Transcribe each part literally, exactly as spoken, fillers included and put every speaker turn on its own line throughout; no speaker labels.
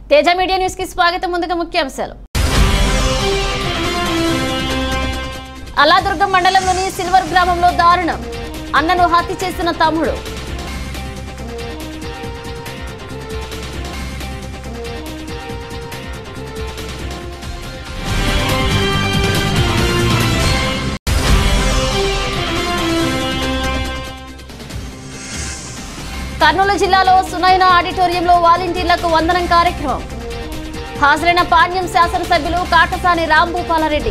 Teja media news కి స్వాగతం. ముందుగా ముఖ్యాంశాలు. అల్లాదుర్గం మండలంలోని సిల్వర్ గ్రామంలో దారుణం, అన్నను హత్య చేసిన తమ్ముడు. కర్నూలు జిల్లాలో సునైన ఆడిటోరియంలో వాలంటీర్లకు వందనం కార్యక్రమం. హాజరైన పాణ్యం శాసనసభ్యులు కాటసాని రాంభూపాలరెడ్డి.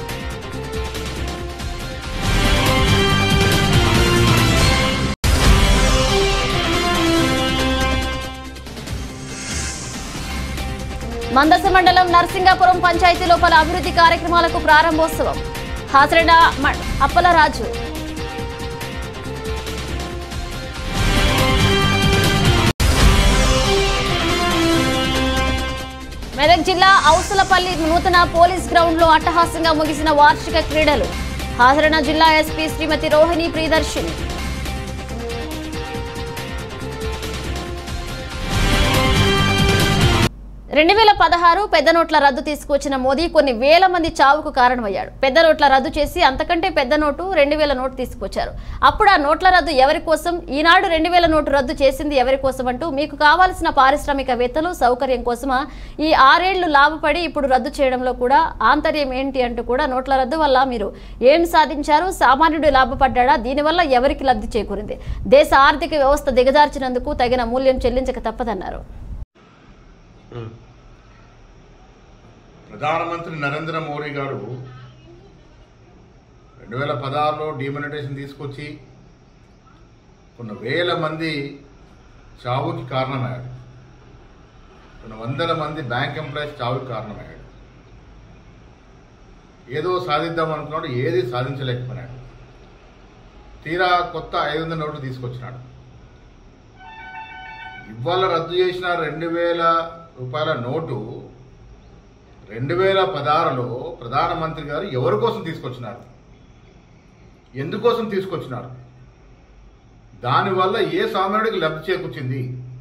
మందస మండలం నర్సింగాపురం పంచాయతీ లోపల అభివృద్ధి కార్యక్రమాలకు ప్రారంభోత్సవం. హాజరైన అప్పలరాజు. మెదక్ జిల్లా ఔసలపల్లి నూతన పోలీస్ గ్రౌండ్ లో అట్టహాసంగా ముగిసిన వార్షిక క్రీడలు. హాజరైన జిల్లా ఎస్పీ శ్రీమతి రోహిణి ప్రియదర్శిని. రెండు వేల పదహారు పెద్ద నోట్ల రద్దు తీసుకొచ్చిన మోదీ కొన్ని వేల మంది చావుకు కారణమయ్యాడు. పెద్ద నోట్ల రద్దు చేసి అంతకంటే పెద్ద నోటు రెండు వేల నోటు తీసుకొచ్చారు. అప్పుడు ఆ నోట్ల రద్దు ఎవరి కోసం, ఈనాడు రెండు వేల నోటు రద్దు చేసింది ఎవరి కోసం అంటూ మీకు కావాల్సిన పారిశ్రామికవేత్తలు సౌకర్యం కోసమా ఈ ఆరేళ్లు లాభపడి ఇప్పుడు రద్దు చేయడంలో కూడా ఆంతర్యం ఏంటి అంటూ కూడా నోట్ల రద్దు వల్ల మీరు ఏం సాధించారు, సామాన్యుడు లాభపడ్డా, దీనివల్ల ఎవరికి లబ్ధి చేకూరింది, దేశ ఆర్థిక వ్యవస్థ దిగజార్చినందుకు తగిన మూల్యం చెల్లించక తప్పదన్నారు.
ప్రధానమంత్రి నరేంద్ర మోడీ గారు రెండు వేల పదహారులో డిమానిటైజేషన్ తీసుకొచ్చి కొన్ని వేల మంది చావుకి కారణమయ్యాడు. కొన్ని వందల మంది బ్యాంక్ ఎంప్లాయీస్ చావుకి కారణమయ్యాడు. ఏదో సాధిద్దాం అనుకున్నాడు, ఏది సాధించలేకపోయినాడు. తీరా కొత్త ఐదు వందల నోట్లు తీసుకొచ్చినాడు. ఇవాళ రద్దు చేసిన రెండు వేల రూపాయల నోటు రెండు వేల పదహారులో ప్రధానమంత్రి గారు ఎవరి కోసం తీసుకొచ్చినారు, ఎందుకోసం తీసుకొచ్చినారు, దానివల్ల ఏ సామాన్యుడికి లబ్ధి చేకూర్చింది?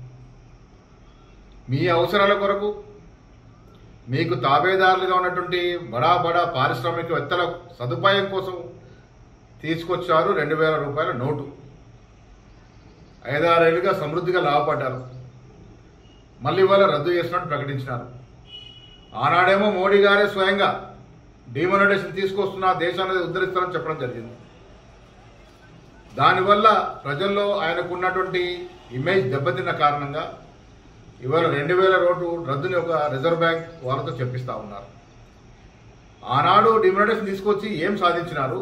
మీ అవసరాల కొరకు మీకు తాబేదారులుగా ఉన్నటువంటి బడా బడా పారిశ్రామికవేత్తల సదుపాయం కోసం తీసుకొచ్చారు రెండు వేల రూపాయల నోటు. ఐదారేళ్లుగా సమృద్ధిగా లాభపడ్డారు. మళ్ళీ ఇవాళ రద్దు చేసినట్టు ప్రకటించినారు. ఆనాడేమో మోడీ గారే స్వయంగా డిమానిటైజేషన్ తీసుకొస్తున్నా దేశాన్ని ఉద్ధరిస్తారని చెప్పడం జరిగింది. దానివల్ల ప్రజల్లో ఆయనకున్నటువంటి ఇమేజ్ దెబ్బతిన్న కారణంగా ఇవాళ రెండు వేల నోటు రద్దుని ఒక రిజర్వ్ బ్యాంక్ వాళ్ళతో చెప్పిస్తా ఉన్నారు. ఆనాడు డిమానిటైజేషన్ తీసుకొచ్చి ఏం సాధించినారు?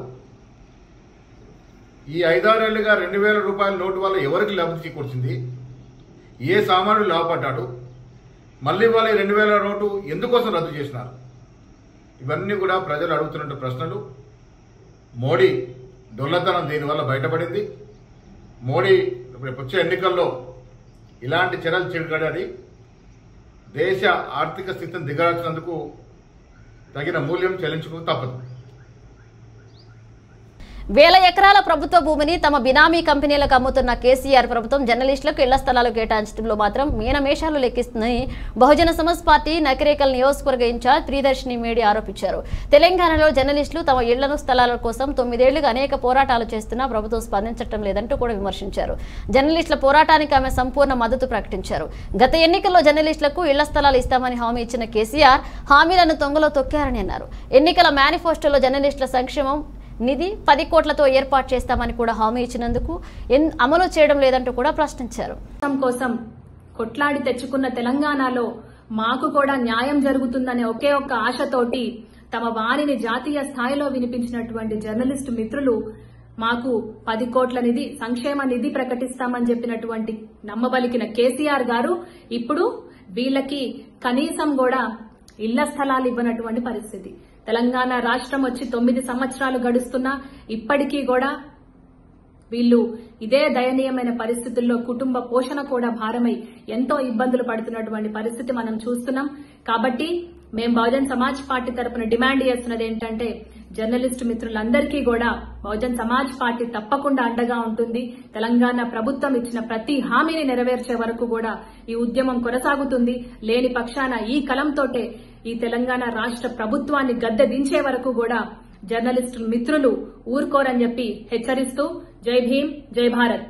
ఈ ఐదారేళ్లుగా రెండు వేల రూపాయల నోటు వల్ల ఎవరికి లబ్ధి చేకూర్చింది? ఏ సామాన్యుడు లాభపడ్డాడు? మళ్ళీ వాళ్ళు రెండు వేల నోటు ఎందుకోసం రద్దు చేసినారు? ఇవన్నీ కూడా ప్రజలు అడుగుతున్న ప్రశ్నలు. మోడీ దొల్లతనం దీనివల్ల బయటపడింది. మోడీ వచ్చే ఎన్నికల్లో ఇలాంటి చర్యలు చేపట్టి దేశ ఆర్థిక స్థితిని దిగజార్చినందుకు తగిన మూల్యం చెల్లించుకు తప్పదు.
వేల ఎకరాల ప్రభుత్వ భూమిని తమ బినామీ కంపెనీలకు అమ్ముతున్న కేసీఆర్ ప్రభుత్వం జర్నలిస్టులకు ఇళ్ల స్థలాలు కేటాయించడంలో మాత్రం మీనమేషాలు లెక్కిస్తుందని బహుజన సమాజ్ పార్టీ నకిరేకల్ నియోజకవర్గ ఇన్ఛార్జ్ ప్రియదర్శిని మేడి ఆరోపించారు. తెలంగాణలో జర్నలిస్టులు తమ ఇళ్లను స్థలాల కోసం తొమ్మిదేళ్లుగా అనేక పోరాటాలు చేస్తున్నా ప్రభుత్వం స్పందించడం లేదంటూ కూడా విమర్శించారు. జర్నలిస్టుల పోరాటానికి ఆమె సంపూర్ణ మద్దతు ప్రకటించారు. గత ఎన్నికల్లో జర్నలిస్టులకు ఇళ్ల స్థలాలు ఇస్తామని హామీ ఇచ్చిన కేసీఆర్ హామీలను తొంగలో తొక్కారని అన్నారు. ఎన్నికల మేనిఫెస్టోలో జర్నలిస్టుల సంక్షేమం నిధి పది కోట్లతో ఏర్పాటు చేస్తామని కూడా హామీ ఇచ్చినందుకు అమలు చేయడం లేదంటూ కూడా ప్రశ్నించారు.
కోసం కొట్లాడి తెచ్చుకున్న తెలంగాణలో మాకు కూడా న్యాయం జరుగుతుందనే ఒకే ఒక్క ఆశతోటి తమ వాణిని జాతీయ స్థాయిలో వినిపించినటువంటి జర్నలిస్టు మిత్రులు మాకు పది కోట్ల నిధి సంక్షేమ నిధి ప్రకటిస్తామని చెప్పినటువంటి నమ్మబలికిన కేసీఆర్ గారు ఇప్పుడు వీళ్ళకి కనీసం కూడా ఇళ్ల స్థలాలు ఇవ్వనటువంటి పరిస్థితి. తెలంగాణ రాష్ట్రం వచ్చి తొమ్మిది సంవత్సరాలు గడుస్తున్నా ఇప్పటికీ కూడా వీళ్ళు ఇదే దయనీయమైన పరిస్థితుల్లో కుటుంబ పోషణ కూడా భారమై ఎంతో ఇబ్బందులు పడుతున్నటువంటి పరిస్థితి మనం చూస్తున్నాం. కాబట్టి మేము బహుజన్ సమాజ్ పార్టీ తరపున డిమాండ్ చేస్తున్నది ఏంటంటే జర్నలిస్టు మిత్రులందరికీ కూడా బహుజన్ సమాజ్ పార్టీ తప్పకుండా అండగా ఉంటుంది. తెలంగాణ ప్రభుత్వం ఇచ్చిన ప్రతి హామీని నెరవేర్చే వరకు కూడా ఈ ఉద్యమం కొనసాగుతుంది. లేని పక్షాన ఈ కలంతోటే ఈ తెలంగాణ రాష్ట్ర ప్రభుత్వాన్ని గద్దె దించే వరకు కూడా జర్నలిస్టు మిత్రులు ఊరుకోరని చెప్పి హెచ్చరిస్తూ జై భీమ్, జై భారత్.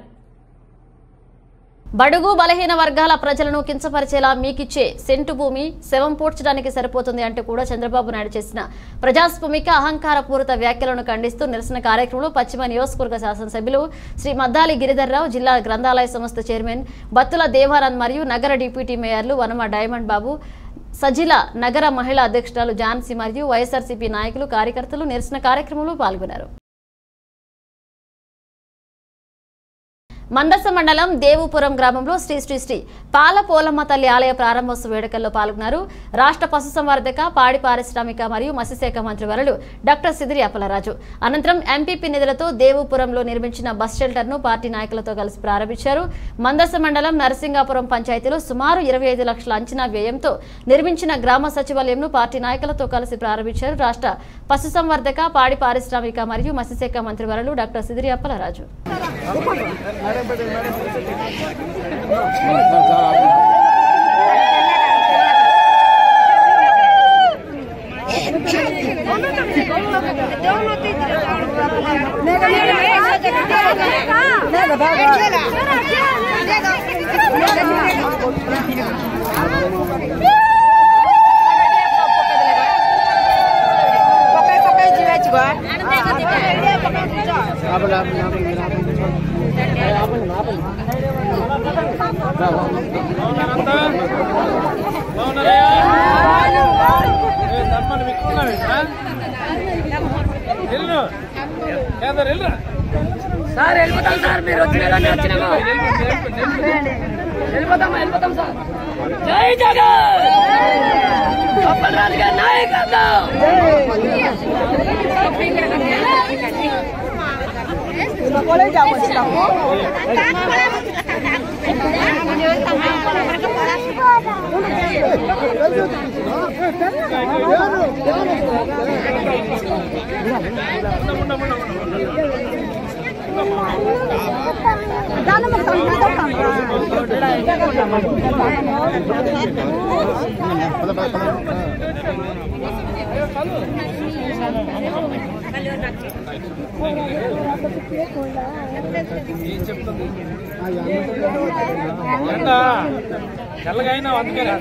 బడుగు బలహీన వర్గాల ప్రజలను కించపరిచేలా మీకిచ్చే సెంటు భూమి శవం పూడ్చడానికి సరిపోతుంది అంటూ కూడా చంద్రబాబు నాయుడు చేసిన ప్రజాస్వామిక అహంకారపూరిత వ్యాఖ్యలను ఖండిస్తూ నిరసన కార్యక్రమంలో పశ్చిమ నియోజకవర్గ శాసనసభ్యులు శ్రీ మద్దాలి గిరిధర్రావు, జిల్లా గ్రంథాలయ సంస్థ చైర్మన్ బత్తుల దేవానంద్ మరియు నగర డిప్యూటీ మేయర్లు వనమ డైమండ్ బాబు, సజిల నగర మహిళా అధ్యక్షురాలు ఝాన్సీ మరియు వైఎస్ఆర్సీపీ నాయకులు, కార్యకర్తలు నిరసన కార్యక్రమంలో పాల్గొన్నారు. మందస మండలం దేవుపురం గ్రామంలో శ్రీ శ్రీ శ్రీ పాలపోలమ్మ తల్లి ఆలయ ప్రారంభోత్సవ వేడుకల్లో పాల్గొన్నారు. రాష్ట్ర పశుసంవర్ధక, పాడి పారిశ్రామిక మరియు మత్స్యశాఖ మంత్రి వరులు డాక్టర్ సిదిరి అప్పలరాజు అనంతరం ఎంపీపీ నిధులతో దేవుపురంలో నిర్మించిన బస్ షెల్టర్ ను పార్టీ నాయకులతో కలిసి ప్రారంభించారు. మందస మండలం నరసింగాపురం పంచాయతీలో సుమారు ఇరవై ఐదు లక్షల అంచనా వ్యయంతో నిర్మించిన గ్రామ సచివాలయంను పార్టీ నాయకులతో కలిసి ప్రారంభించారు. రాష్ట్ర పశుసంవర్ధక, పాడి పారిశ్రామిక మరియు మత్స్యశాఖ మంత్రి వరులు డాక్టర్ సిదిరి అప్పలరాజు.
సార్ వెళ్ళిపోతాం సార్, మీరు వెళ్ళిపోతాం వెళ్ళిపోతాం సార్. జై జగన్, అప్పలరాజు గారి నాయకత్వం.
చల్లగా అయినా అందుకే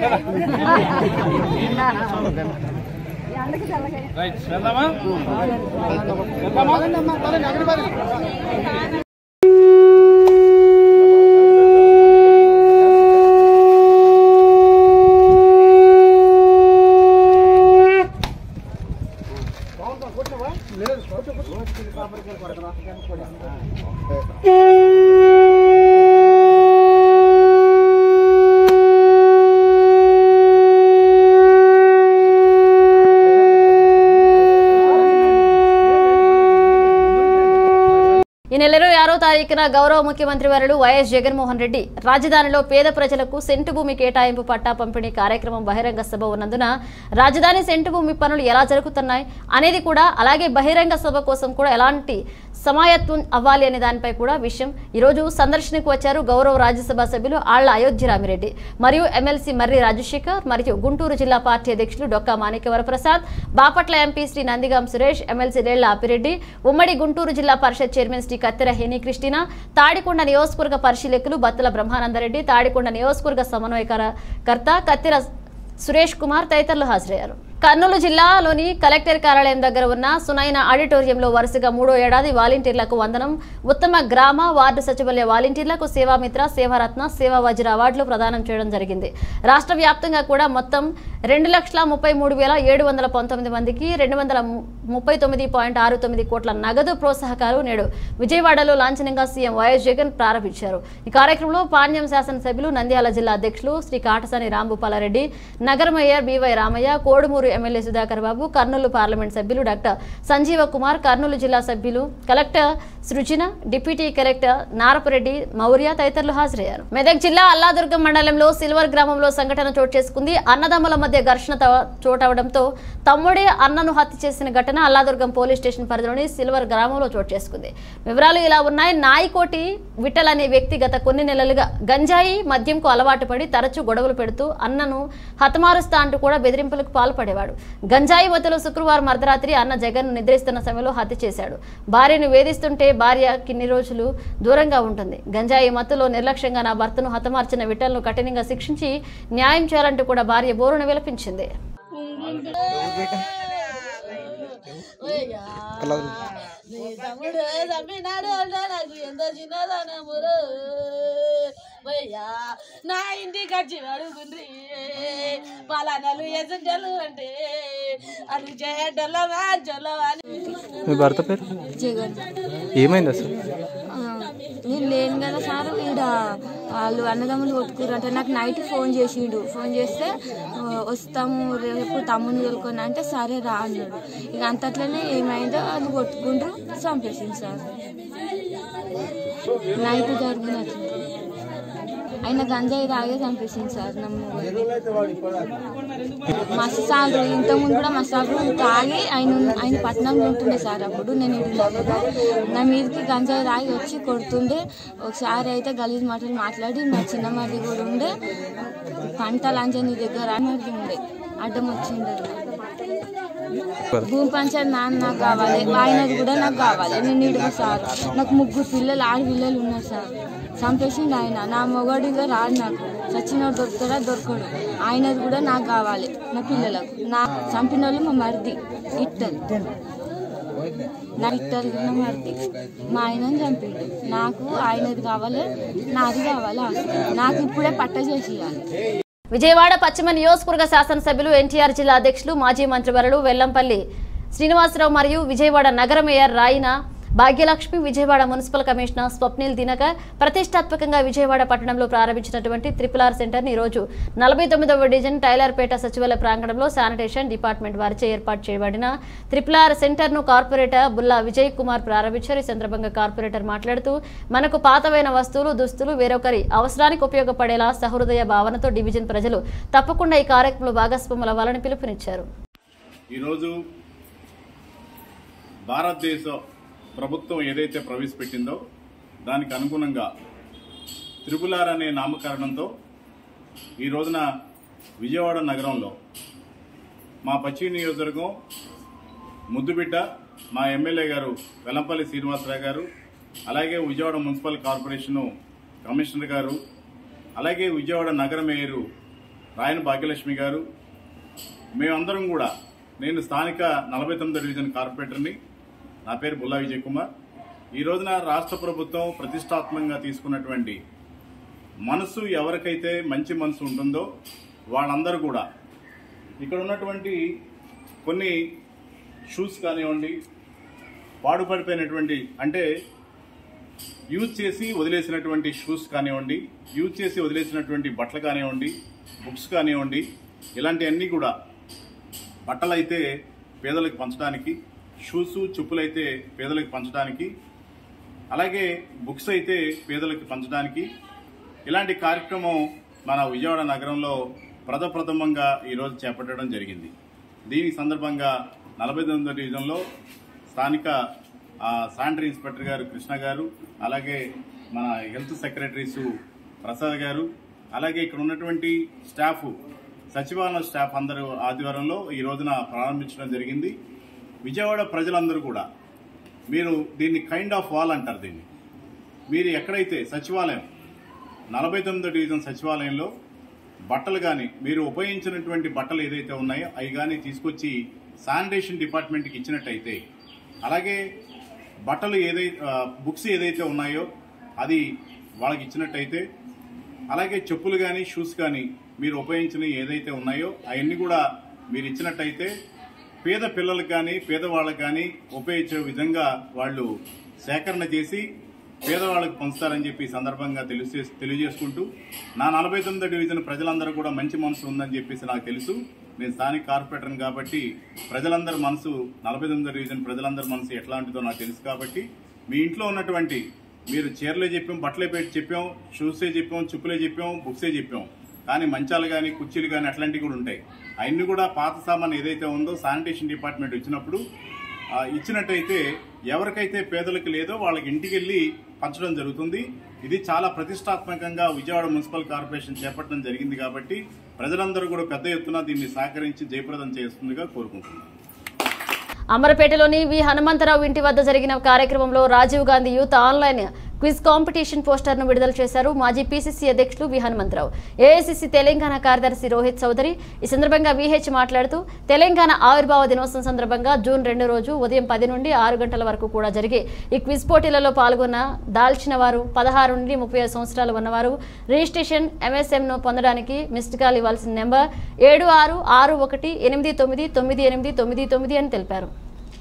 రైట్ వెళ్దామా వెళ్దామా
ఈ నెల ఇరవై ఆరో తారీఖున గౌరవ ముఖ్యమంత్రి వర్యులు వైఎస్ జగన్మోహన్ రెడ్డి రాజధానిలో పేద ప్రజలకు సెంటు భూమి కేటాయింపు పట్టా పంపిణీ కార్యక్రమం బహిరంగ సభ ఉన్నందున రాజధాని సెంటు భూమి పనులు ఎలా జరుగుతున్నాయి అనేది కూడా, అలాగే బహిరంగ సభ కోసం కూడా ఎలాంటి సమాయత్వం అవ్వాలి అనే దానిపై కూడా విషయం ఈరోజు సందర్శనకు వచ్చారు గౌరవ రాజ్యసభ సభ్యులు ఆళ్ల అయోధ్య రామిరెడ్డి మరియు ఎమ్మెల్సీ మర్రి రాజశేఖర్ మరియు గుంటూరు జిల్లా పార్టీ అధ్యక్షులు డొక్కా మాణిక్యవర ప్రసాద్, బాపట్ల ఎంపీ శ్రీ నందిగాం సురేష్, ఎమ్మెల్సీ రేళ్ల అప్పిరెడ్డి, ఉమ్మడి గుంటూరు జిల్లా పరిషత్ చైర్మన్ శ్రీ కత్తెర హేని క్రిస్టినా, తాడికొండ నియోజకవర్గ పరిశీలకులు బత్తుల బ్రహ్మానందరెడ్డి, తాడికొండ నియోజకవర్గ సమన్వయకర్త కత్తెర సురేష్ కుమార్ తదితరులు హాజరయ్యారు. కర్నూలు జిల్లాలోని కలెక్టర్ కార్యాలయం దగ్గర ఉన్న సునైన ఆడిటోరియంలో వరుసగా మూడో ఏడాది వాలంటీర్లకు వందనం, ఉత్తమ గ్రామ వార్డు సచివాలయ వాలంటీర్లకు సేవామిత్ర, సేవారత్న, సేవా వజ్ర అవార్డులు ప్రదానం చేయడం జరిగింది. రాష్ట్ర వ్యాప్తంగా కూడా మొత్తం రెండు లక్షల ముప్పై మూడు వేల ఏడు వందల పంతొమ్మిది మందికి రెండు వందల ముప్పై తొమ్మిది పాయింట్ ఆరు తొమ్మిది కోట్ల నగదు ప్రోత్సాహకాలు నేడు విజయవాడలో లాంఛనంగా సీఎం వైఎస్ జగన్ ప్రారంభించారు. ఈ కార్యక్రమంలో పాణ్యం శాసనసభ్యులు, నంద్యాల జిల్లా అధ్యక్షులు శ్రీ కాటసాని రాంభూపాలారెడ్డి, నగర mayor BY Ramaiah, Kodumur MLA Sudhakar Babu, Kurnool parliament సభ్యులు డాక్టర్ సంజీవ కుమార్, కర్నూలు జిల్లా సభ్యులు collector Srujana, deputy collector Narapureddy Maurya తదితరులు హాజరయ్యారు. మెదక్ జిల్లా అల్లాదుర్గం మండలంలో సిల్వర్ గ్రామంలో సంఘటన చోటు చేసుకుంది. అన్నదమ్ముల మధ్య ఘర్షణ చోటవడంతో తమ్ముడే అన్నను హత్య చేసిన ఘటన అల్లాదుర్గం పోలీస్ స్టేషన్ పరిధిలోని సిల్వర్ గ్రామంలో చోటు చేసుకుంది. వివరాలు ఇలా ఉన్నాయి. నాయికోటి విఠల్ అనే వ్యక్తి గత కొన్ని నెలలుగా గంజాయి మద్యంకు అలవాటు పడి తరచూ గొడవలు పెడుతూ అన్నను హతమారుస్తా అంటూ కూడా బెదిరింపులకు పాల్పడేవాడు. గంజాయి మధ్యలో శుక్రవారం అర్ధరాత్రి అన్న జగన్ నిద్రిస్తున్న సమయంలో హత్య చేశాడు. భార్యను వేధిస్తుంటే భార్య కిన్ని రోజులు దూరంగా ఉంటుంది. గంజాయి మత్తులో నిర్లక్ష్యంగా నా భర్తను హతమార్చిన విఠల్ను కఠినంగా శిక్షించి న్యాయం చేయాలంటూ కూడా భార్య బోరును విలపించింది.
తమ్ముడు చంపినాడు నాకు ఎంత చిన్నదనమురు భయ్యా నా ఇంటికి వచ్చి అడుగుండ్రి పలానాలు ఎసంటలు అంటే అది చేయటల్లో మ్యాచోలో అని.
మీ భర్త పేరు
జగన్.
ఏమైంది అసలు?
నేను లేను కదా సార్, ఈడ వాళ్ళు అన్నదమ్ములు కొట్టుకురు అంటే నాకు నైట్ ఫోన్ చేసిండు. ఫోన్ చేస్తే వస్తాము రేపు తమ్ముని తోలుకొని అంటే సరే రా అన్నాడు. ఇక అంతట్లోనే ఏమైందో వాళ్ళు కొట్టుకుంటూ చంపేసింది సార్. నైట్ జరిగినట్టు ఆయన గంజాయి తాగే చంపేసింది సార్. మస్తు సార్లు ఇంతకుముందు కూడా మస్తు సార్లు తాగి ఆయన ఆయన పట్నంలో ఉంటుండే సార్. అప్పుడు నేను ఇడినప్పుడు నా మీదకి గంజాయి తాగి వచ్చి కొడుతుండే. ఒకసారి అయితే గలీజ్ మాటలు మాట్లాడి మా చిన్న మరిది కూడా ఉండే పంట లంచని దగ్గర మరిది ఉండే అడ్డం వచ్చిండే. భూమి పంచాయతీ నాన్న నాకు కావాలి, ఆయనది కూడా నాకు కావాలి. నేను ఇడుగు సార్, నాకు ముగ్గురు పిల్లలు ఆరు పిల్లలు ఉన్నారు సార్. చంపేసిండు ఆయన. నా మొగడిగా రాడు, నాకు చచ్చినోడు దొరుకుతాడా దొరకడు. ఆయనది కూడా నాకు కావాలి, నా పిల్లలకు. నా చంపిన వాళ్ళు మా మరిది ఇట్టలు, నా ఇట్టలు నా మరిది మా ఆయనని చంపిండు. నాకు ఆయనది కావాలి, నాది కావాలి. నాకు ఇప్పుడే పట్ట చేసి ఇవ్వాలి.
విజయవాడ పశ్చిమ నియోజకవర్గ శాసనసభ్యులు ఎన్టీఆర్ జిల్లా అధ్యక్షులు మాజీ మంత్రివర్యులు వెల్లంపల్లి శ్రీనివాసరావు మరియు విజయవాడ నగర mayor Rayana Bhagyalakshmi, Vijayawada municipal commissioner Swapnil Dinakar ప్రతిష్టాత్మకంగా విజయవాడ పట్టణంలో ప్రారంభించినటువంటి త్రిపుల్ ఆర్ సెంటర్ని ఈరోజు నలభై తొమ్మిదవ డివిజన్ టైలర్పేట సచివాలయ ప్రాంగణంలో శానిటేషన్ డిపార్ట్మెంట్ వారిచే ఏర్పాటు చేయబడిన త్రిపుల్ ఆర్ సెంటర్ను కార్పొరేటర్ బుల్లా విజయ్ కుమార్ ప్రారంభించారు. ఈ సందర్భంగా కార్పొరేటర్ మాట్లాడుతూ మనకు పాతవైన వస్తువులు దుస్తులు వేరొకరి అవసరానికి ఉపయోగపడేలా సహృదయ భావనతో డివిజన్ ప్రజలు తప్పకుండా ఈ కార్యక్రమంలో భాగస్వాములు అవ్వాలని పిలుపునిచ్చారు.
ఈరోజు భారతదేశ ప్రభుత్వం ఏదైతే ప్రవేశపెట్టిందో దానికి అనుగుణంగా త్రిపుల్ ఆర్ అనే నామకరణంతో ఈ రోజున విజయవాడ నగరంలో మా పశ్చిమ నియోజకవర్గం ముద్దుబిడ్డ మా ఎమ్మెల్యే గారు వెల్లంపల్లి శ్రీనివాసరావు గారు, అలాగే విజయవాడ మున్సిపల్ కార్పొరేషను కమిషనర్ గారు, అలాగే విజయవాడ నగర మేయరు రాయన భాగ్యలక్ష్మి గారు, మేమందరం కూడా, నేను స్థానిక నలభై తొమ్మిదో డివిజన్ కార్పొరేటర్ని, నా పేరు బుల్లా విజయ్ కుమార్. ఈ రోజున రాష్ట్ర ప్రభుత్వం ప్రతిష్టాత్మకంగా తీసుకున్నటువంటి మనసు ఎవరికైతే మంచి మనసు ఉంటుందో వాళ్ళందరూ కూడా ఇక్కడ ఉన్నటువంటి కొన్ని షూస్ కానివ్వండి, పాడుపడిపోయినటువంటి అంటే యూజ్ చేసి వదిలేసినటువంటి షూస్ కానివ్వండి, యూజ్ చేసి వదిలేసినటువంటి బట్టలు కానివ్వండి, బుక్స్ కానివ్వండి, ఇలాంటివన్నీ కూడా బట్టలైతే పేదలకు పంచడానికి, షూస్ చెప్పులైతే పేదలకు పంచడానికి, అలాగే బుక్స్ అయితే పేదలకు పంచడానికి ఇలాంటి కార్యక్రమం మన విజయవాడ నగరంలో ప్రథప్రథమంగా ఈరోజు చేపట్టడం జరిగింది. దీని సందర్భంగా నలభై తొమ్మిదో డివిజన్లో స్థానిక శానిటరీ ఇన్స్పెక్టర్ గారు కృష్ణ గారు, అలాగే మన హెల్త్ సెక్రటరీసు ప్రసాద్ గారు, అలాగే ఇక్కడ ఉన్నటువంటి స్టాఫ్ సచివాలయ స్టాఫ్ అందరూ ఆధ్వర్యంలో ఈ రోజున ప్రారంభించడం జరిగింది. విజయవాడ ప్రజలందరూ కూడా, మీరు దీన్ని కైండ్ ఆఫ్ వాల్ అంటారు దీన్ని, మీరు ఎక్కడైతే సచివాలయం నలభై తొమ్మిదో డివిజన్ సచివాలయంలో బట్టలు కానీ మీరు ఉపయోగించినటువంటి బట్టలు ఏదైతే ఉన్నాయో అవి కానీ తీసుకొచ్చి శానిటేషన్ డిపార్ట్మెంట్కి ఇచ్చినట్టయితే, అలాగే బట్టలు ఏదైతే బుక్స్ ఏదైతే ఉన్నాయో అది వాళ్ళకి ఇచ్చినట్టయితే, అలాగే చెప్పులు కానీ షూస్ కానీ మీరు ఉపయోగించినవి ఏదైతే ఉన్నాయో అవన్నీ కూడా మీరు ఇచ్చినట్టయితే పేద పిల్లలకు కానీ పేదవాళ్ళకు కానీ ఉపయోగించే విధంగా వాళ్ళు సేకరణ చేసి పేదవాళ్ళకి పంచుతారని చెప్పి ఈ సందర్భంగా తెలియజే తెలియజేసుకుంటూ నా నలభై తొమ్మిదో డివిజన్ ప్రజలందరూ కూడా మంచి మనసు ఉందని చెప్పేసి నాకు తెలుసు. నేను స్థానిక కార్పొరేటర్ని కాబట్టి ప్రజలందరి మనసు నలభై తొమ్మిదో డివిజన్ ప్రజలందరి మనసు ఎట్లాంటిదో నాకు తెలుసు. కాబట్టి మీ ఇంట్లో ఉన్నటువంటి మీరు చీరలే చెప్పాం, బట్టలే పెట్టి చెప్పాం, షూసే చెప్పాం, చెప్పులే చెప్పాం, బుక్సే చెప్పాం, కానీ మంచాలు కానీ కుర్చీలు కానీ అట్లాంటివి కూడా ఉంటాయి. అవన్నీ కూడా పాత సామాన్ ఏదైతే ఉందో శానిటేషన్ డిపార్ట్మెంట్ వచ్చినప్పుడు ఇచ్చినట్టయితే ఎవరికైతే పేదలకు లేదో వాళ్ళకి ఇంటికి వెళ్ళి పంచడం జరుగుతుంది. ఇది చాలా ప్రతిష్టాత్మకంగా విజయవాడ మున్సిపల్ కార్పొరేషన్ చేపట్టడం జరిగింది. కాబట్టి ప్రజలందరూ కూడా పెద్ద ఎత్తున దీన్ని సహకరించి జయప్రదం చేస్తుందిగా కోరుకుంటున్నాను.
అమరపేటలోని వి హనుమంతరావు ఇంటి వద్ద జరిగిన కార్యక్రమంలో Rajiv Gandhi youth online quiz competition పోస్టర్ను విడుదల చేశారు మాజీ పీసీసీ అధ్యక్షులు వి హనుమంతరావు. ఏఐసీసీ తెలంగాణ కార్యదర్శి రోహిత్ చౌదరి ఈ సందర్భంగా విహెచ్ మాట్లాడుతూ తెలంగాణ ఆవిర్భావ దినోత్సవం సందర్భంగా జూన్ రెండు రోజు ఉదయం పది నుండి ఆరు గంటల వరకు కూడా జరిగే ఈ క్విజ్ పోటీలలో పాల్గొన్న దాల్చిన వారు పదహారు నుండి ముప్పై ఐదు సంవత్సరాలు ఉన్నవారు రిజిస్ట్రేషన్ ఎంఎస్ఎంను పొందడానికి మిస్డ్ కాల్ ఇవ్వాల్సిన నెంబర్ ఏడు ఆరు ఆరు ఒకటి ఎనిమిది తొమ్మిది తొమ్మిది ఎనిమిది తొమ్మిది తొమ్మిది అని తెలిపారు.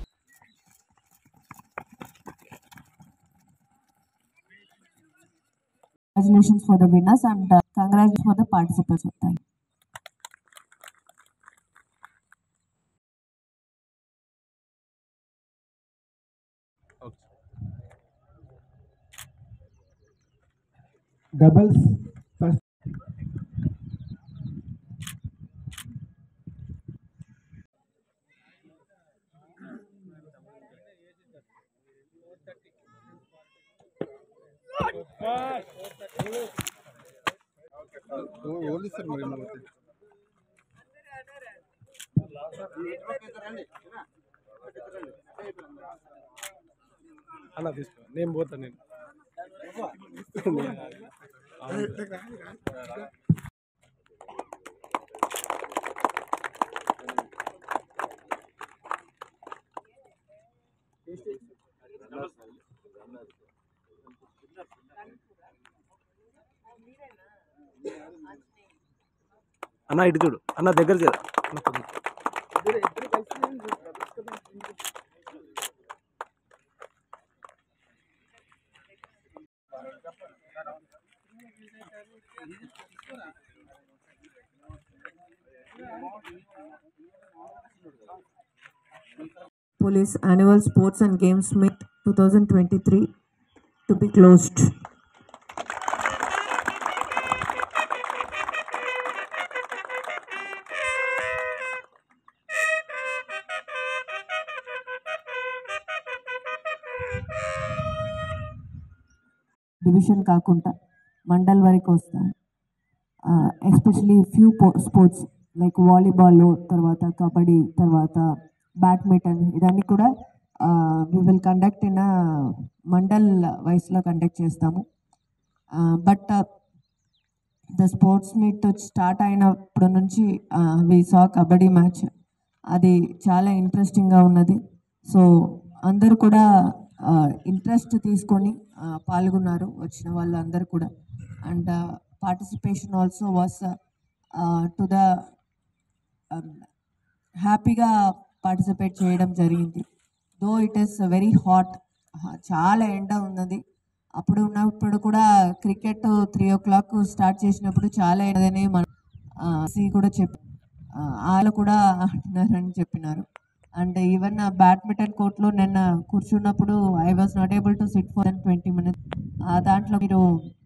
Congratulations for the winners and uh, congratulations for the participants. Thank you.
Doubles first. Only sir మరి అలా తీసుకో, నేను పోతా. నేను అన్న ఇటు చూడు అన్న, దగ్గర చేరా.
Police Annual Sports and Games Meet twenty twenty-three to be closed. Division కాకుండా మండల్ వరకు వస్తాయి. Especially few sports like volleyball, తర్వాత కబడ్డీ, తర్వాత బ్యాడ్మింటన్, ఇవన్నీ కూడా we will conduct in mandal వైస్లో కండక్ట్ చేస్తాము. But the sports meet start అయినప్పటి నుంచి వి సా కబడ్డీ మ్యాచ్, అది చాలా ఇంట్రెస్టింగ్గా ఉన్నది. సో అందరూ కూడా ఇంట్రెస్ట్ తీసుకొని పాల్గొన్నారు వచ్చిన వాళ్ళందరూ కూడా. And participation also was to the హ్యాపీగా పార్టిసిపేట్ చేయడం జరిగింది. Though it is very hot, చాలా ఎండ ఉన్నది. అప్పుడు ఉన్నప్పుడు కూడా cricket three o'clock start చేసినప్పుడు చాలా ఎండనే మన సి కూడా చెప్పి వాళ్ళు కూడా ఆడినారని చెప్పినారు. అండ్ ఈవెన్ బ్యాడ్మింటన్ కోర్ట్లో నిన్న కూర్చున్నప్పుడు I was not able to sit for twenty minutes. దాంట్లో మీరు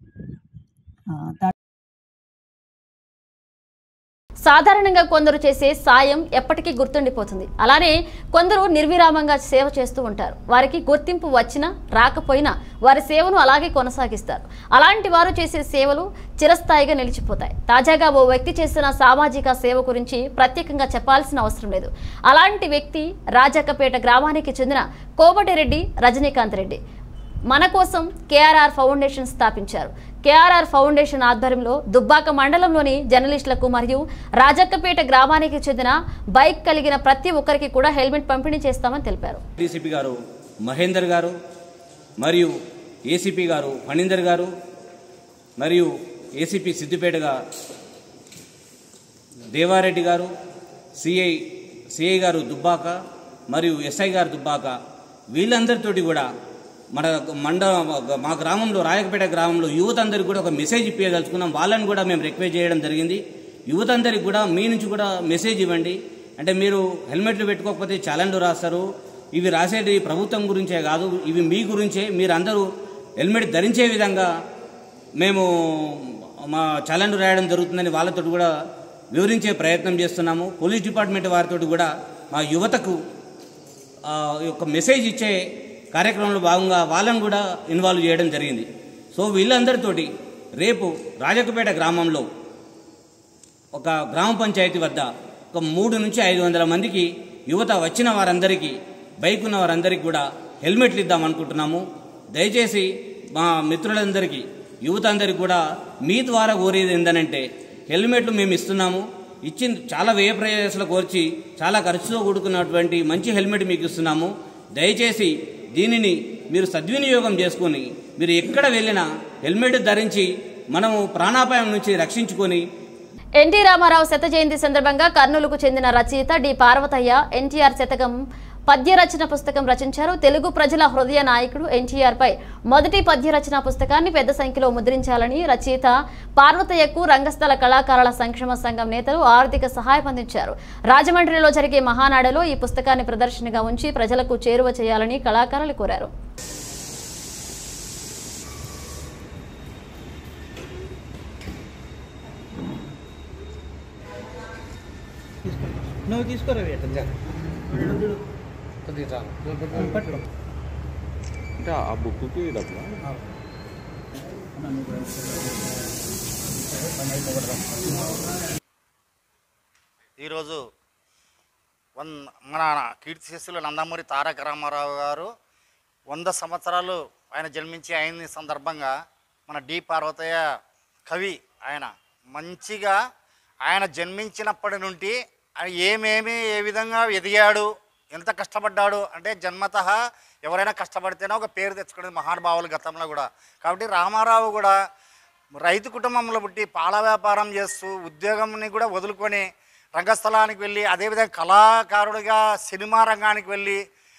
సాధారణంగా కొందరు చేసే సాయం ఎప్పటికీ గుర్తుండిపోతుంది. అలానే కొందరు నిర్విరామంగా సేవ చేస్తూ ఉంటారు. వారికి గుర్తింపు వచ్చినా రాకపోయినా వారి సేవను అలాగే కొనసాగిస్తారు. అలాంటి వారు చేసే సేవలు చిరస్థాయిగా నిలిచిపోతాయి. తాజాగా ఓ వ్యక్తి చేసిన సామాజిక సేవ గురించి ప్రత్యేకంగా చెప్పాల్సిన అవసరం లేదు. అలాంటి వ్యక్తి రాజక్కపేట గ్రామానికి చెందిన కోమటిరెడ్డి రజనీకాంత్ రెడ్డి. మన కోసం కేఆర్ఆర్ ఫౌండేషన్ స్థాపించారు. కేఆర్ఆర్ ఫౌండేషన్ ఆధ్వర్యంలో దుబ్బాక మండలంలోని జర్నలిస్టులకు మరియు రాజక్కపేట గ్రామానికి చెందిన బైక్ కలిగిన ప్రతి ఒక్కరికి కూడా హెల్మెట్ పంపిణీ చేస్తామని తెలిపారు.
డీసీపీ గారు మహేందర్ గారు మరియు ఏసీపీ గారు ఫణీందర్ గారు మరియు ఏసీపీ సిద్దిపేటగా దేవారెడ్డి గారు, సిఐ సిఐ గారు దుబ్బాక మరియు ఎస్ఐ గారు దుబ్బాక, వీళ్ళందరితోటి కూడా మన మండ మా గ్రామంలో రాయకపేట గ్రామంలో యువత అందరికి కూడా ఒక మెసేజ్ ఇప్పదలుచుకున్నాం. వాళ్ళని కూడా మేము రిక్వెస్ట్ చేయడం జరిగింది. యువత అందరికి కూడా మీ నుంచి కూడా మెసేజ్ ఇవ్వండి. అంటే మీరు హెల్మెట్లు పెట్టుకోకపోతే ఛాలెంజ్ రాస్తారు. ఇవి రాసేది ప్రభుత్వం గురించే కాదు, ఇవి మీ గురించే. మీరు అందరూ హెల్మెట్ ధరించే విధంగా మేము మా ఛాలెంజ్ రాయడం జరుగుతుందని వాళ్ళతో కూడా వివరించే ప్రయత్నం చేస్తున్నాము. పోలీస్ డిపార్ట్మెంట్ వారితో కూడా మా యువతకు ఒక మెసేజ్ ఇచ్చే కార్యక్రమంలో భాగంగా వాళ్ళని కూడా ఇన్వాల్వ్ చేయడం జరిగింది. సో వీళ్ళందరితోటి రేపు రాజకపేట గ్రామంలో ఒక గ్రామ పంచాయతీ వద్ద ఒక మూడు నుంచి ఐదు వందల మందికి యువత వచ్చిన వారందరికీ, బైక్ ఉన్న వారందరికీ కూడా హెల్మెట్లు ఇద్దాం అనుకుంటున్నాము. దయచేసి మా మిత్రులందరికీ, యువత అందరికీ కూడా మీ ద్వారా కోరేది ఏంటంటే హెల్మెట్లు మేము ఇస్తున్నాము. ఇచ్చి చాలా వ్యయ ప్రయాసాలు కోర్చి చాలా ఖర్చుతో కూడుకున్నటువంటి మంచి హెల్మెట్ మీకు ఇస్తున్నాము. దయచేసి దీనిని మీరు సద్వినియోగం చేసుకొని మీరు ఎక్కడ వెళ్ళినా హెల్మెట్ ధరించి మనము ప్రాణాపాయం నుంచి రక్షించుకొని.
ఎన్టీ రామారావు శత జయంతి సందర్భంగా కర్నూలుకు చెందిన రచయిత డి పార్వతయ్య ఎన్టీఆర్ శతకం పద్య రచన పుస్తకం రచించారు. తెలుగు ప్రజల హృదయ నాయకుడు ఎన్టీఆర్ పై మొదటి పద్య రచన పుస్తకాన్ని పెద్ద సంఖ్యలో ముద్రించాలని రచయిత పార్వతయ్యకు రంగస్థల కళాకారుల సంక్షేమ సంఘం నేతలు ఆర్థిక సహాయం అందించారు. రాజమండ్రిలో జరిగే మహానాడులో ఈ పుస్తకాన్ని ప్రదర్శనగా ఉంచి ప్రజలకు చేరువ చేయాలని కళాకారులు కోరారు.
నువ్వు తీసుకోరా
ఆ బుక్కి డబ్బులు
ఈరోజు వన్ మన కీర్తిశేషులు నందమూరి తారక రామారావు గారు వంద సంవత్సరాలు ఆయన జన్మించి అయిన సందర్భంగా మన డి పార్వతయ్య కవి ఆయన మంచిగా ఆయన జన్మించినప్పటి నుండి ఆయన ఏమేమి ఏ విధంగా ఎదిగాడు, ఎంత కష్టపడ్డాడు అంటే జన్మతః ఎవరైనా కష్టపడితేనే ఒక పేరు తెచ్చుకునేది మహానుభావులు గతంలో కూడా. కాబట్టి రామారావు కూడా రైతు కుటుంబంలో పుట్టి పాల వ్యాపారం చేస్తూ ఉద్యోగంని కూడా వదులుకొని రంగస్థలానికి వెళ్ళి, అదేవిధంగా కళాకారుడిగా సినిమా రంగానికి వెళ్ళి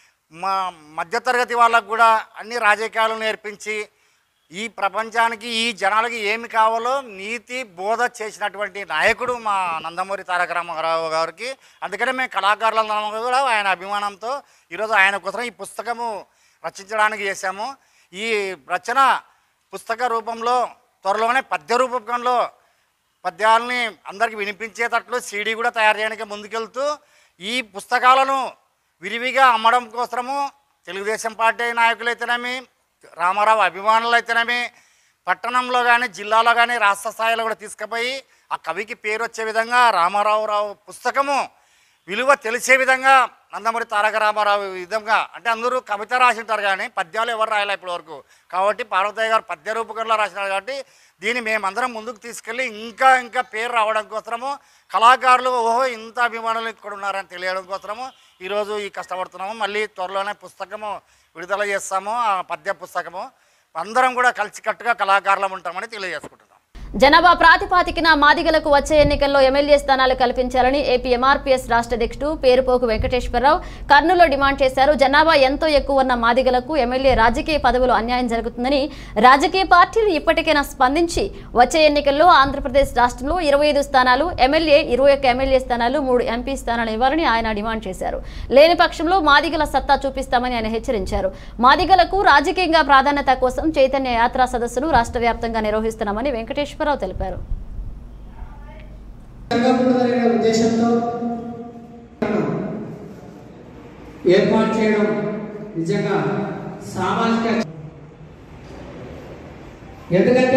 మా మధ్యతరగతి వాళ్ళకు కూడా అన్ని రాజకీయాలు నేర్పించి ఈ ప్రపంచానికి ఈ జనాలకి ఏమి కావాలో నీతి బోధ చేసినటువంటి నాయకుడు మా నందమూరి తారక రామారావు గారికి. అందుకనే మేము కళాకారుల కూడా ఆయన అభిమానంతో ఈరోజు ఆయన కోసం ఈ పుస్తకము రచించడానికి చేశాము. ఈ రచన పుస్తక రూపంలో త్వరలోనే పద్య రూపంలో పద్యాలని అందరికీ వినిపించేటట్లు సీడీ కూడా తయారు చేయడానికి ముందుకెళ్తూ ఈ పుస్తకాలను విరివిగా అమ్మడం కోసము తెలుగుదేశం పార్టీ నాయకులైతేనేమి, రామారావు అభిమానులు అయితేనేమి, పట్టణంలో కానీ జిల్లాలో కానీ రాష్ట్ర స్థాయిలో కూడా తీసుకుపోయి ఆ కవికి పేరు వచ్చే విధంగా రామారావు రావు పుస్తకము విలువ తెలిసే విధంగా నందమూరి తారక రామారావు విధంగా, అంటే అందరూ కవిత రాసి ఉంటారు కానీ పద్యాలు ఎవరు రాయాలి ఇప్పటి వరకు. కాబట్టి పార్వతయ్య గారు పద్య రూపకంలో రాసినారు. కాబట్టి దీన్ని మేమందరం ముందుకు తీసుకెళ్ళి ఇంకా ఇంకా పేరు రావడం కోసము, కళాకారులు ఓహో ఇంత అభిమానులు ఇక్కడ ఉన్నారని తెలియడం కోసము ఈరోజు ఈ కష్టపడుతున్నాము. మళ్ళీ త్వరలోనే పుస్తకము విడుదల చేస్తాము, ఆ పద్య పుస్తకము. అందరం కూడా కలిసికట్టుగా కళాకారులం ఉంటామని తెలియజేసుకుంటున్నాం.
జనాభా ప్రాతిపాదికన మాదిగలకు వచ్చే ఎన్నికల్లో ఎమ్మెల్యే స్థానాలు కల్పించాలని ఏపీ ఎంఆర్పీఎస్ రాష్ట్ర అధ్యక్షుడు పేరుపోకు వెంకటేశ్వరరావు కర్నూలులో డిమాండ్ చేశారు. జనాభా ఎంతో ఎక్కువ ఉన్న మాదిగలకు ఎమ్మెల్యే రాజకీయ పదవులు అన్యాయం జరుగుతుందని, రాజకీయ పార్టీలు ఇప్పటికైనా స్పందించి వచ్చే ఎన్నికల్లో ఆంధ్రప్రదేశ్ రాష్ట్రంలో ఇరవై ఐదు స్థానాలు ఎమ్మెల్యే, ఇరవై ఒక్క ఎమ్మెల్యే స్థానాలు, మూడు ఎంపీ స్థానాలు ఇవ్వాలని ఆయన డిమాండ్ చేశారు. లేని పక్షంలో మాదిగల సత్తా చూపిస్తామని ఆయన హెచ్చరించారు. మాదిగలకు రాజకీయంగా ప్రాధాన్యత కోసం చైతన్య యాత్రా సదస్సును రాష్ట్ర వ్యాప్తంగా నిర్వహిస్తున్నామని వెంకటేశ్వర తెలిపారు.
ఉద్దేశంతో ఏర్పాటు చేయడం నిజంగా సామాజిక, ఎందుకంటే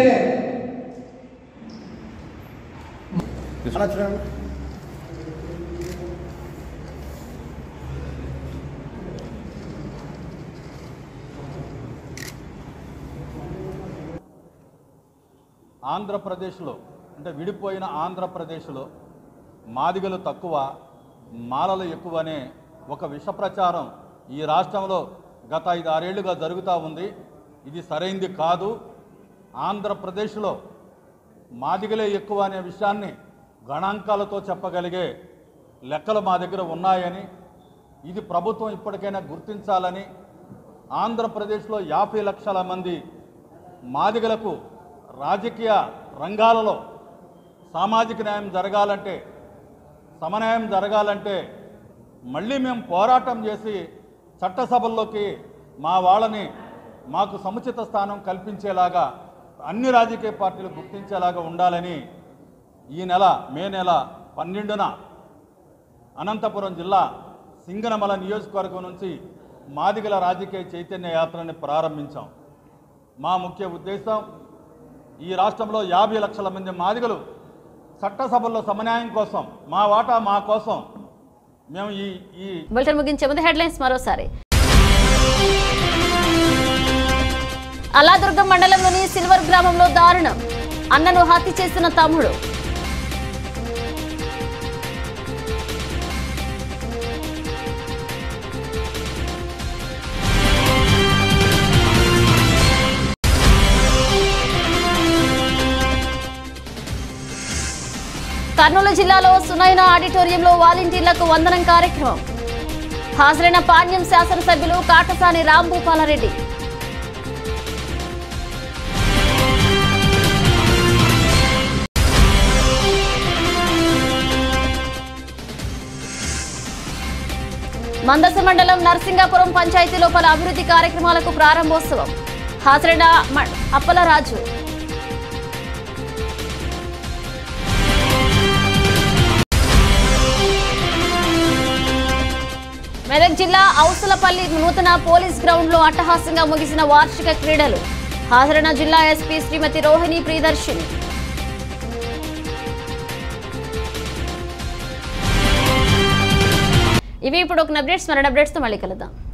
ఆంధ్రప్రదేశ్లో అంటే విడిపోయిన ఆంధ్రప్రదేశ్లో మాదిగలు తక్కువ, మాలలు ఎక్కువ అనే ఒక విష ప్రచారం ఈ రాష్ట్రంలో గత ఐదు ఆరేళ్లుగా జరుగుతూ ఉంది. ఇది సరైంది కాదు. ఆంధ్రప్రదేశ్లో మాదిగలే ఎక్కువ అనే విషయాన్ని గణాంకాలతో చెప్పగలిగే లెక్కలు మా దగ్గర ఉన్నాయని, ఇది ప్రభుత్వం ఇప్పటికైనా గుర్తించాలని ఆంధ్రప్రదేశ్లో యాభై లక్షల మంది మాదిగలకు రాజకీయ రంగాలలో సామాజిక న్యాయం జరగాలంటే, సమన్యాయం జరగాలంటే మళ్ళీ మేము పోరాటం చేసి చట్టసభల్లోకి మా వాళ్ళని మాకు సముచిత స్థానం కల్పించేలాగా అన్ని రాజకీయ పార్టీలు గుర్తించేలాగా ఉండాలని ఈ నెల మే నెల పన్నెండున అనంతపురం జిల్లా సింగనమల నియోజకవర్గం నుంచి మాదిగల రాజకీయ చైతన్య యాత్రని ప్రారంభించాం. మా ముఖ్య ఉద్దేశం ఈ రాష్ట్రంలో యాభై లక్షల మంది మాదిగలు చట్టసభల్లో సమన్యాయం కోసం, మా వాటా మా కోసం మేము ఈ ఈ
బులెటిన్ ముగించే ముందు హెడ్లైన్స్ మరోసారి. అల్లాదుర్గం మండలంలోని సిల్వర్ గ్రామంలో దారుణం, అన్నను హత్య చేసిన తమ్ముడు. కర్నూలు జిల్లాలో సునైన ఆడిటోరియంలో వాలంటీర్లకు వందనం కార్యక్రమం. హాజరైన పాణ్యం శాసనసభ్యులు కాటసాని రాంభూపాలరెడ్డి. మందస మండలం నర్సింగాపురం పంచాయతీలో పలు అభివృద్ధి కార్యక్రమాలకు ప్రారంభోత్సవం. హాజరైన అప్పలరాజు. మెదక్ జిల్లా ఔసలపల్లి నూతన పోలీస్ గ్రౌండ్ లో అట్టహాసంగా ముగిసిన వార్షిక క్రీడలు. హాజరైన జిల్లా ఎస్పీ శ్రీమతి రోహిణి ప్రియదర్శిని. ఇవి ఇప్పుడు ఒక అప్డేట్స్, మరణ అప్డేట్స్ తో మళ్ళీ కలుద్దాం.